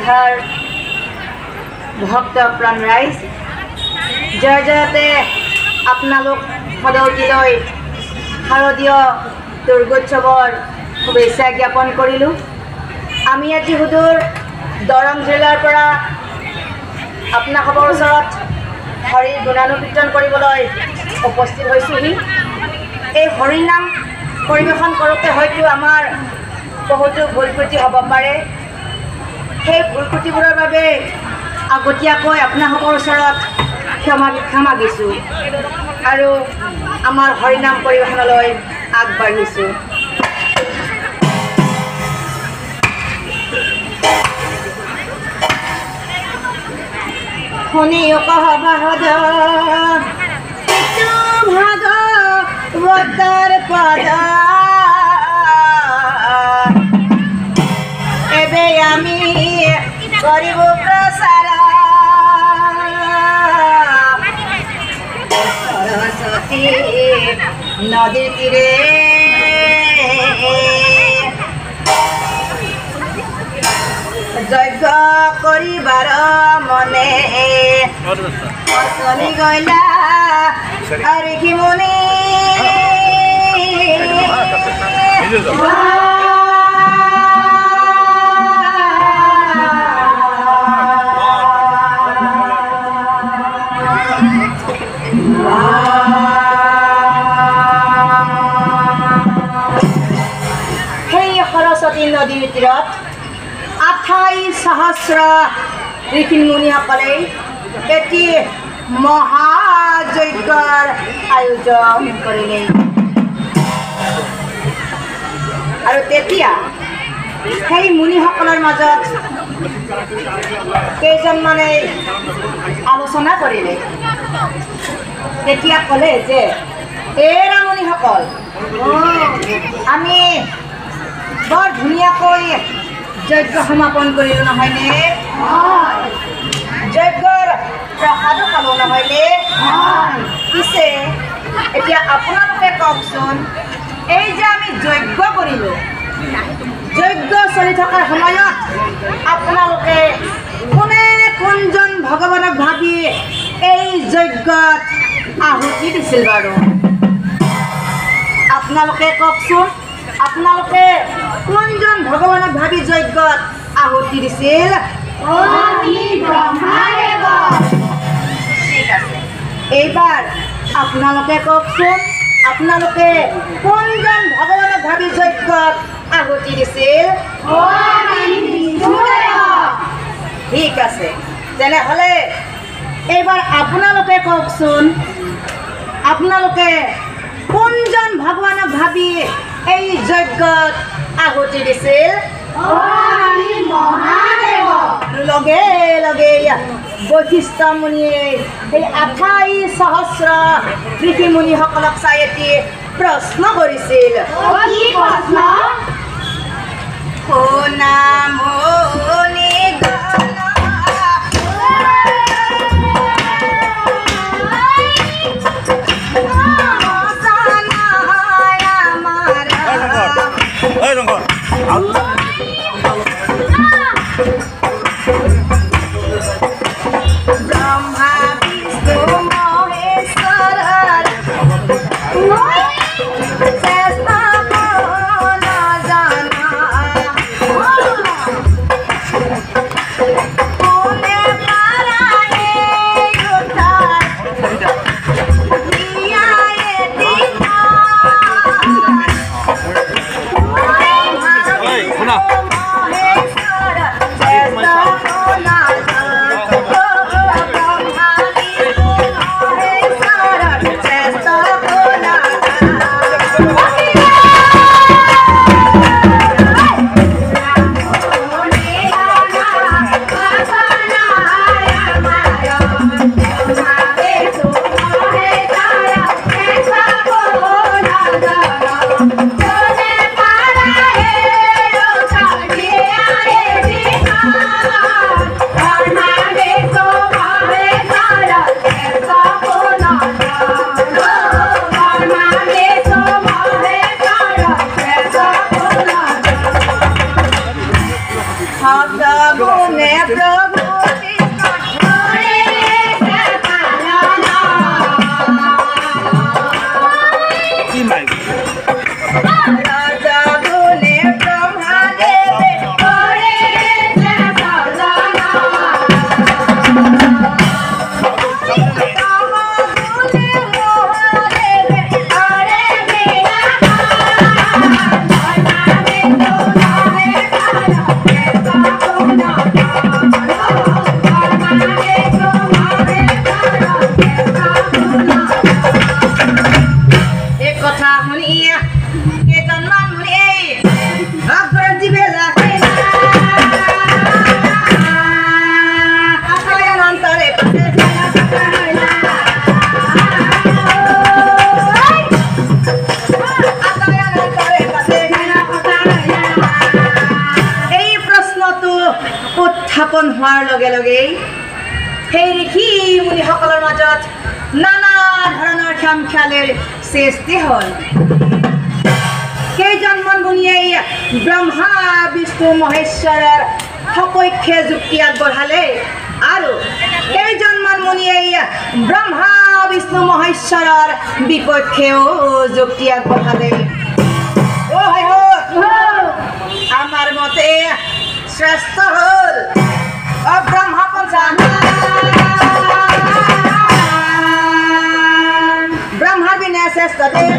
শ্ৰদ্ধাৰ ভক্ত প্ৰাণ ৰাইজ জয় জয়তে আপোনালোক সদৌতিলৈ শাৰদীয় দুৰ্গোৎসৱৰ শুভেচ্ছা জ্ঞাপন কৰিলোঁ। আমি আজি সুদূৰ দৰং জিলাৰ পৰা আপোনালোকৰ ওচৰত হৰিৰ গুণানুকীৰ্তন কৰিবলৈ উপস্থিত হৈছোঁহি। এই হৰিৰ নাম পৰিৱেশন কৰোঁতে হয়তো আমাৰ বহুতো ভুল ত্ৰুটি হ'ব পাৰে। সেই ভুল ত্ৰুটিবোৰৰ বাবে আগতীয়াকৈ আপোনালোকৰ ওচৰত ক্ষমা ভিক্ষা মাগিছোঁ আৰু আমাৰ হৰিনাম পৰিৱেশনলৈ আগবাঢ়িছোঁ। শুনি ভাগৱতৰ পদ এবে আমি কৰিব প্ৰচাৰ সৰস্বতী নদীৰ তীৰে যজ্ঞ কৰিবাৰ মনে চলি গলা ঋষি মুনি সেই সৰস্বতী নদীৰ তীৰত 28 সহস্ৰ ঋষি মুনিসকলে এটি মহাযজ্ঞৰ আয়োজন কৰিলে আৰু তেতিয়া সেই মুনিসকলৰ মাজত কেইজনমানে আলোচনা কৰিলে। তেতিয়া ক'লে যে এৰা মুনিসকল, আমি বৰ ধুনীয়াকৈ যজ্ঞ সমাপন কৰিলোঁ নহয়নে? যজ্ঞৰ প্ৰসাদো খালোঁ নহয়নে? পিছে এতিয়া আপোনালোকে কওকচোন, এই যে আমি যজ্ঞ কৰিলোঁ, যজ্ঞ চলি থকাৰ সময়ত আপোনালোকে কোনে কোনজন ভগৱানক ভাবি এই যজ্ঞত আহুতি দিছিল বাৰু? আপোনালোকে কওকচোন, আপোনালোকে কোনজন ভগৱানক ভাবি যজ্ঞত আহুতি দিছিল? ঠিক আছে, এইবাৰ আপোনালোকে কওকচোন, আপোনালোকে কোনজন ভগৱানক ভাবি যজ্ঞত আহুতি দিছিল? ঠিক আছে, তেনেহ'লে এইবাৰ আপোনালোকে কওকচোন, আপোনালোকে কোনজন ভগৱানক ভাবি এই যজ্ঞত আহুতি দিছিল? লগে লগে বৈশিষ্ট্য মুনিয়ে সেই 28 সহস্ৰ ঋষি মুনিসকলক চাই এটি প্ৰশ্ন কৰিছিল। শুনা মুনি ব্রহ্মা বিষ্ণু মহেশ্বর শ্রেষ্ঠ হোৱাৰ লগে লগেই সেই ঋষি মুনিসকলৰ মাজত নানা ধৰণৰ খ্যাম খ্যালেৰ সৃষ্টি হ'ল। কেইজনমান মুনিয়ে ব্ৰহ্মা বিষ্ণু মহেশ্বৰৰ সপক্ষে যুক্তি আগবঢ়ালে আৰু কেইজনমান মুনিয়ে ব্ৰহ্মা বিষ্ণু মহেশ্বৰৰ বিপক্ষেও যুক্তি আগবঢ়ালে। আমার মতে শ্রেষ্ঠ হল ব্রহ্মা পঞ্চান ব্রহ্মার বিনা শ্রেষ্ঠ দেব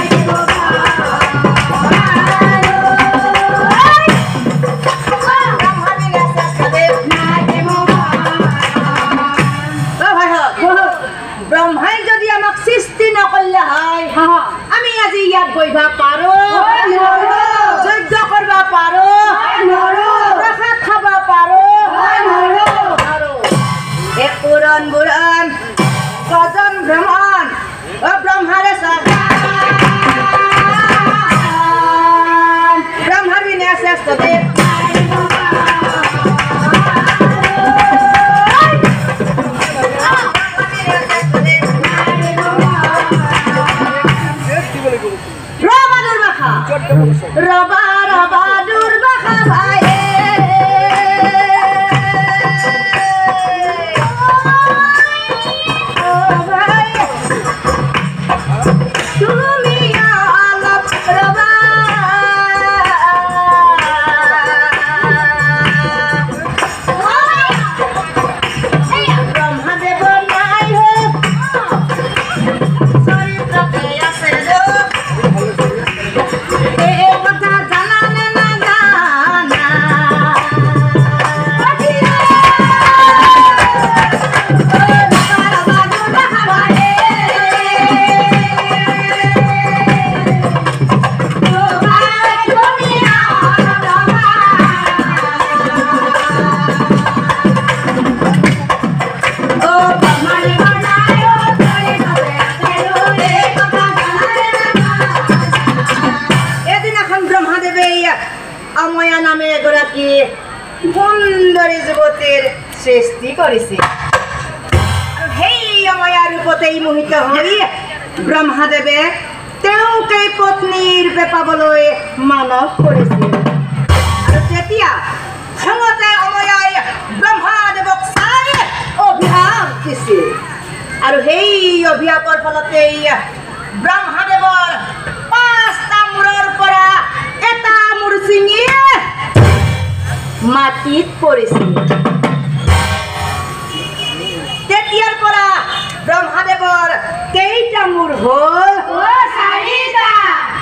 ব্রহ্মাই যদি আমাক সৃষ্টি নকরলে হয় আমি আজি ইয়াত বইবা পারো যজ্ঞ করবা পারো প্রসাদ খাবা পারো এক পুরন বুরন গজন ভ্রমণ ও ব্রহ্মারে ব্রহ্মার বিনা শ্রেষ্ঠ দেব রবা রবা দুর্বাখা ভাই তুমি আলাপ রবা ব্রহ্মদেব নাই চরিত্রকে আছে অময়া নামে এগৰাকী সুন্দৰী যুৱতীৰ সৃষ্টি কৰিছে আৰু সেই অময়া ৰূপতেই মোহিত হৈ ব্ৰহ্মাদেৱে তেওঁকেই পত্নী ৰূপে পাবলৈ মানস কৰিছিল আৰু তেতিয়া খঙতে অময়াই ব্ৰহ্মাদেৱক চাই অভিশাপ দিছিল আৰু সেই অভিশাপৰ ফলতেই ব্ৰহ্মাদেৱৰ 5টা মূৰৰ পৰা এটা মূৰ ছিঙি মাটিত পৰিছিল। তেতিয়াৰ পৰা ব্ৰহ্মাদেৱৰ কেইটা মূৰ হ'ল 4টা।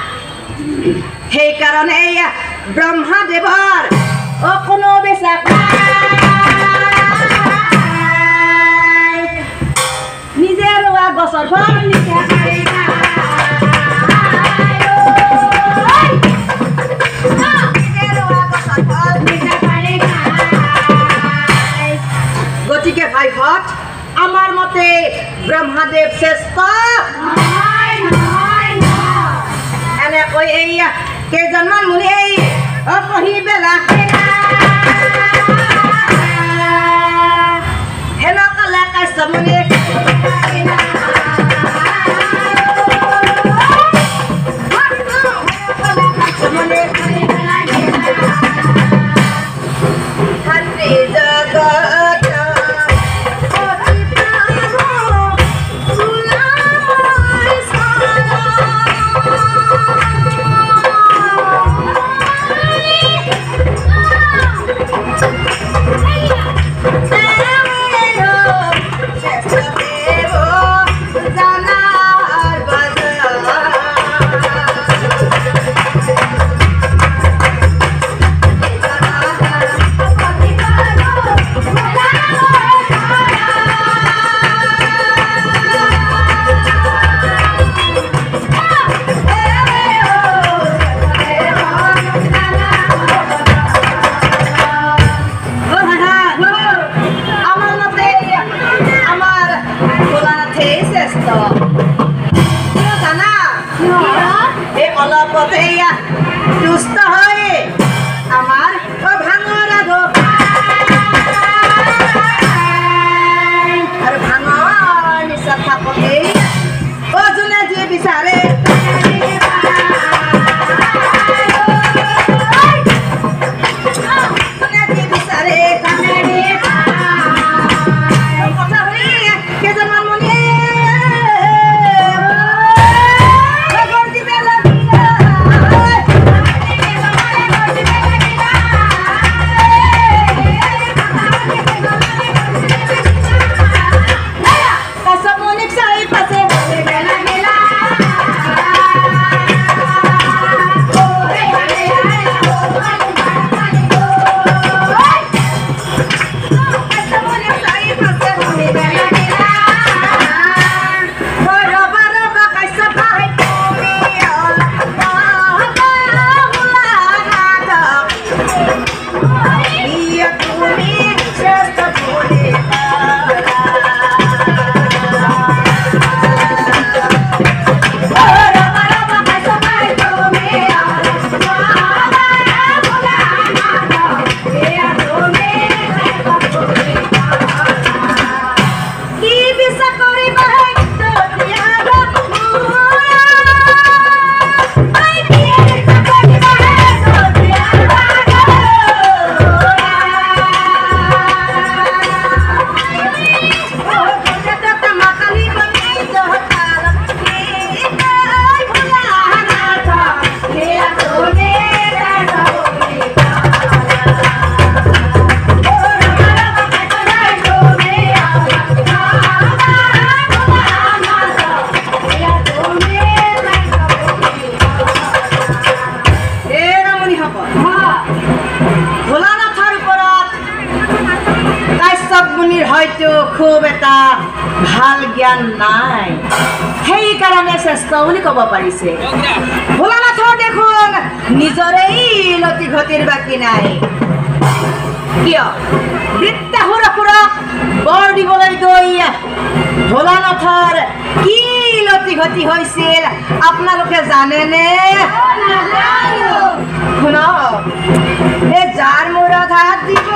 সেইকাৰণে ব্ৰহ্মাদেৱৰ কোনো বিশ্বাস নাই নিজে ৰোৱা গছৰ ফল নিজে খাই গতিকে ভাই ভট আমার মতে ব্রহ্মাদেব শ্রেষ্ঠ এনেকৈ এই কেইজনমান মুনি এই কহি বেলা হেনকালে কাশ্যপ মুনি দুষ্ট হয়ে আমার ভাঙরা জ্ঞান নাই সেইকাৰণে শ্ৰেষ্ঠ বুলি ক'ব পাৰিছে ভোলানাথৰ দেখোন নিজৰেই লতি ঘটিৰ বাকী নাই কিয় বৃত্তাসুৰক বৰ দিবলৈ গৈ ভোলানাথৰ কি লতি ঘটি হৈছিল আপোনালোকে জানেনে শুনক এই যাৰ মূৰত হাত দিব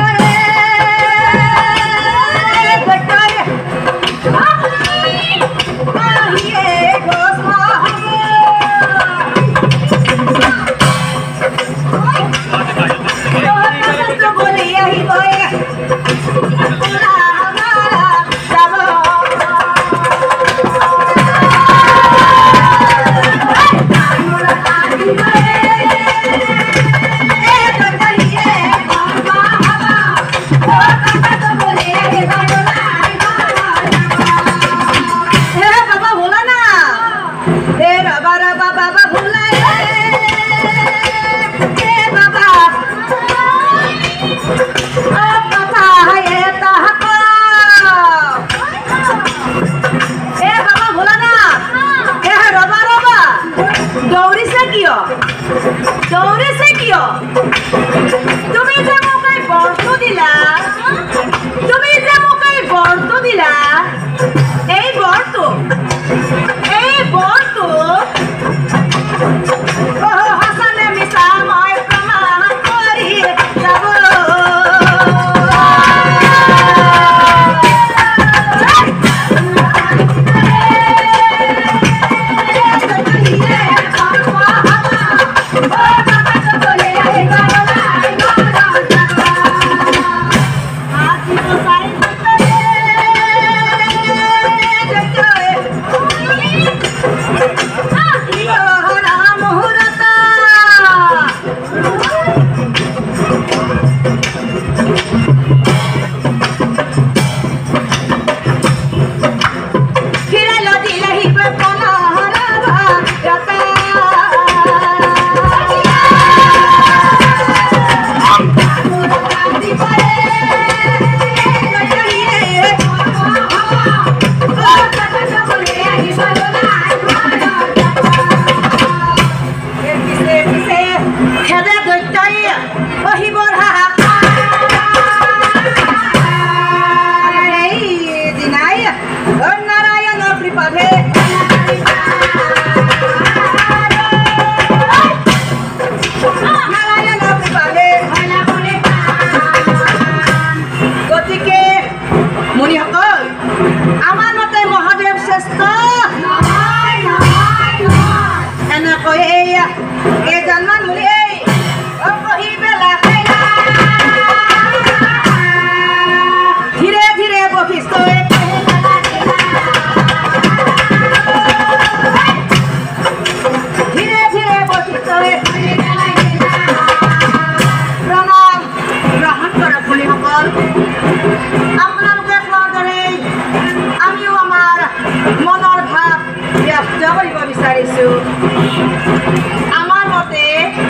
আমার মতে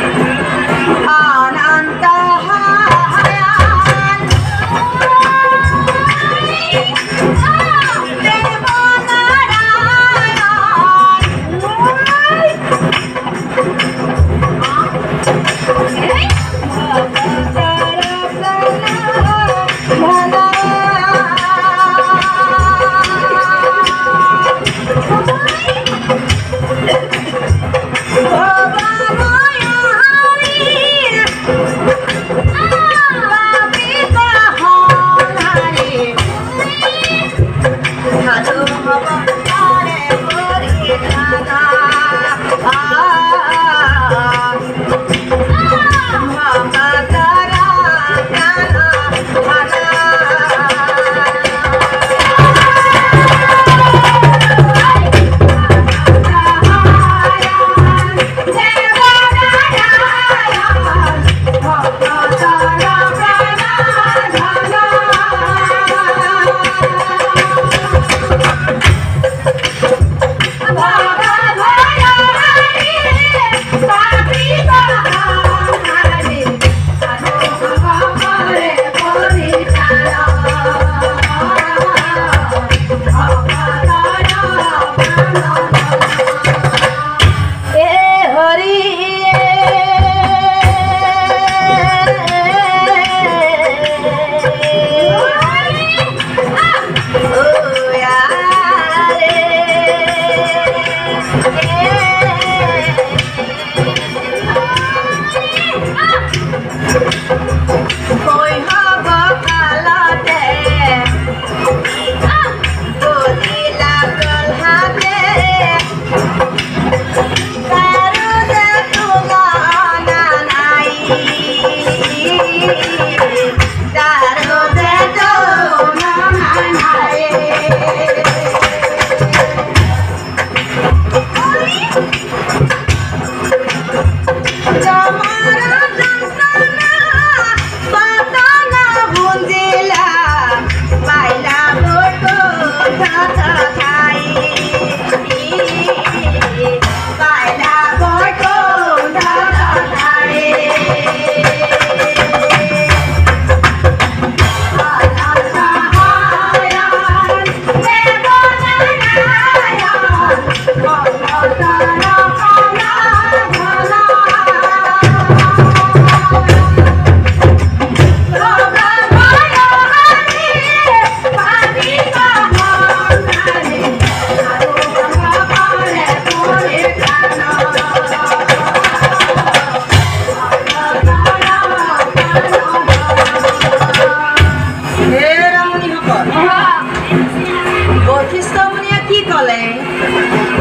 অনন্ত Oh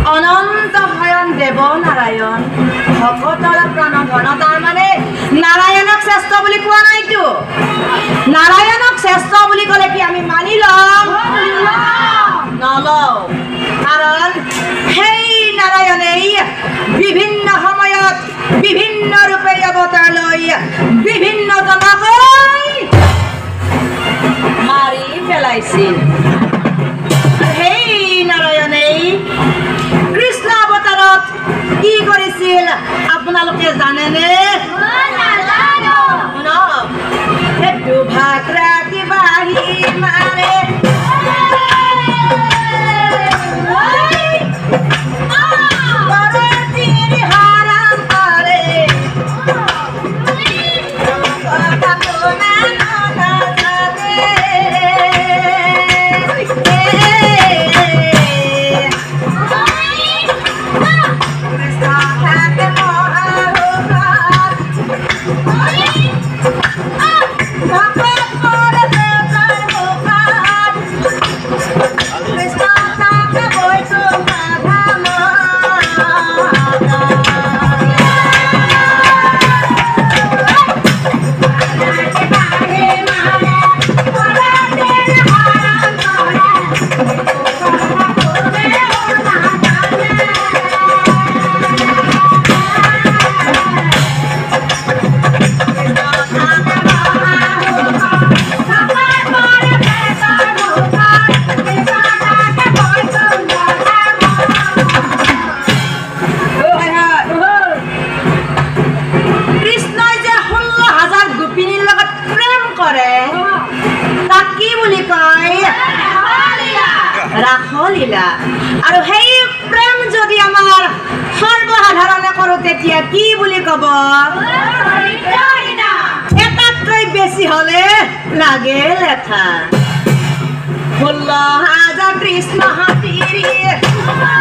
অনন্ত শয়ন দেৱ নাৰায়ণ ভকতৰ প্ৰাণ ধন তাৰমানে নাৰায়ণক শ্ৰেষ্ঠ বুলি কোৱা নাইতো নাৰায়ণক শ্ৰেষ্ঠ বুলি ক'লে কি আমি মানি ল'ম নলওঁ কাৰণ সেই নাৰায়ণেই বিভিন্ন সময়ত বিভিন্ন ৰূপে অৱতাৰ লৈ বিভিন্ন জনক মাৰি পেলাইছিল সেই নাৰায়ণেই কৃষ্ণ অৱতাৰত কি কৰিছিল আপোনালোকে জানেনে দুভাগ ৰাতি বাঢ়ি মাৰে ৰাসলীলা আৰু সেই প্ৰেম যদি আমাৰ সৰ্বসাধাৰণে কৰোঁ তেতিয়া কি বুলি ক'ব এটাতকৈ বেছি হ'লে লাগে লেঠা 16,000 কৃষ্ণ হাতীৰ